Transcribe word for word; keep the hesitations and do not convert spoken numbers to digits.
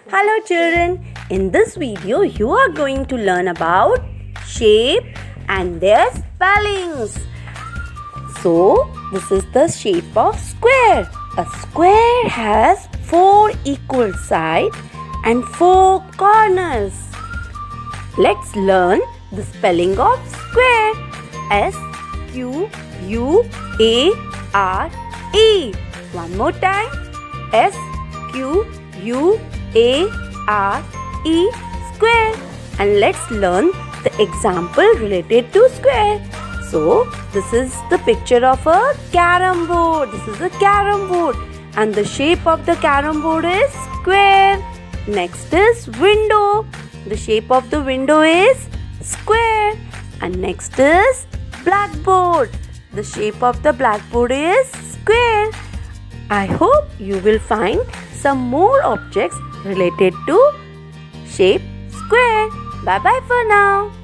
Hello children, in this video you are going to learn about shape and their spellings. So this is the shape of square. A square has four equal sides and four corners. Let's learn the spelling of square. S Q U A R E. One more time. S Q U A R E, square. And let's learn the example related to square. So this is the picture of a carom board. This is a carom board and the shape of the carom board is square. Next is window. The shape of the window is square. And next is blackboard. The shape of the blackboard is square. I hope you will find some more objects related to shape square. Bye bye for now.